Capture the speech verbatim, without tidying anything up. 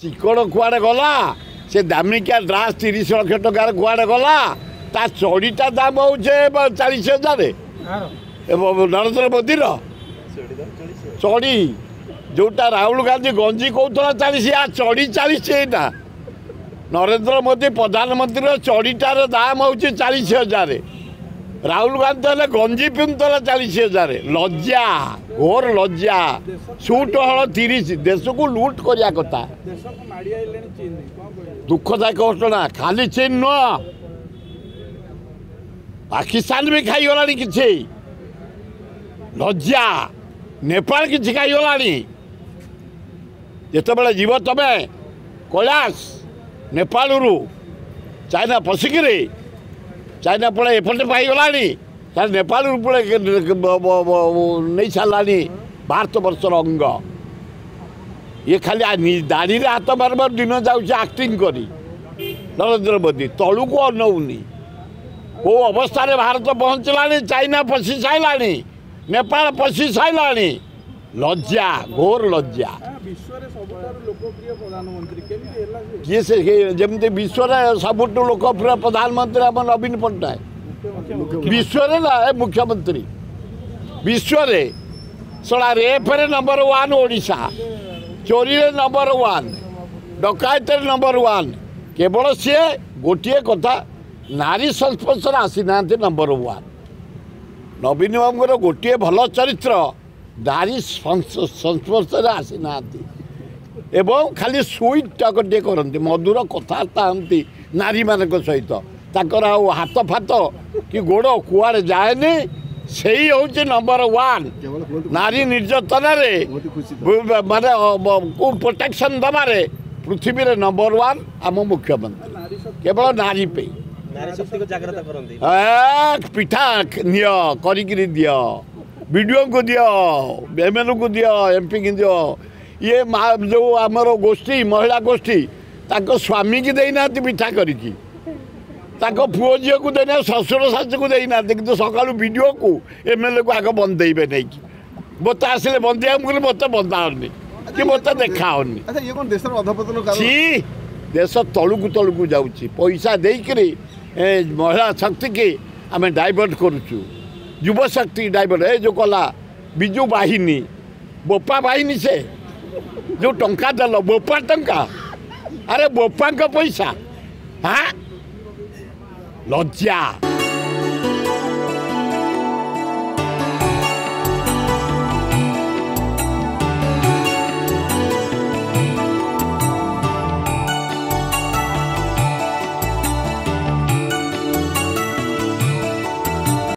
चिकड़ कुआड़े गला से दामिकिया ड्रास तीस लक्ष टकार कुआड़े गला ता चढ़ीटा दाम हो चालीस हजार नरेंद्र मोदी चढ़ी जोटा राहुल गांधी गंजी कहला चालीस या चढ़ी चालीस यहाँ नरेंद्र मोदी प्रधानमंत्री चढ़ीटार दाम हो चालीस हजार राहुल गांधी हेल्ले गंजी पिंधला चालीस हजार लज्जा घोर लज्जा सुट हल तीस देश को लुट करिया कथा दुखदायक घटना खाली चीन नुह पाकिस्तान भी खाईगला कि लज्जा नेपाल कि खाईगला जिते जीव तमें कैलाश नेपाल रु चाइना पशिकी चाइना पड़े एपटे पाईगला नेपाल पड़े नहीं सारा भारत वर्षर अंग ये खाली दाढ़ी हाथ मार मार दिन जाऊँ आक्टिंग करी नरेंद्र मोदी तलू को अनौनी को अवस्था भारत पहुँचला चाइना पशि सारा नेपाल पशि सारा लज्जा घोर लज्जा किए से जमती विश्व सबुठ लोकप्रिय प्रधानमंत्री आम नवीन पट्टनायक विश्व ना मुख्यमंत्री विश्व सड़ा रेफ्रे नंबर वन ओडिशा चोरी नंबर वन डकायत नंबर वन केवल सी गोटे कथा नारी संस्पर्श आसी ना नंबर वन नवीन बाबू गोटे भल चरित्र नारी संस्पर्श आसी ना एवं खाली स्वीट टाके करती मधुर कथबार्ता हमें नारी मान सहित ताकर हाथ फात कि गोड़ कुआड़े जाए से ही हूँ नंबर वन नारी निर्यातन माने को प्रोटेक्शन दबारे पृथ्वी रे नंबर वन आम मुख्यमंत्री केवल नारी पे पिठा निय करी दियो वीडियो को दियो एमएलए को दियो एमपी को दियो ये जो आमर गोष्ठी महिला गोष्ठी ताको स्वामी की देना पिठा करी पुओ झी को देना शशुर शाशु को देना कि सका वीडियो को एमएलए को आग बंदेबे नहीं कि मत आसिले बंदा मुझे मत बंदाओनी कि मत देखाओनी सी देश तलुक तलुक जाऊँगी पैसा देकर महिला शक्ति की आम डाइवर्ट करुचु युव शक्ति डाइवर्ट ए जो कला विजु बाहिनी बोपा बाहिनी से जो टंका देल बोपा टंका अरे बोपा पैसा हाँ लज्जा।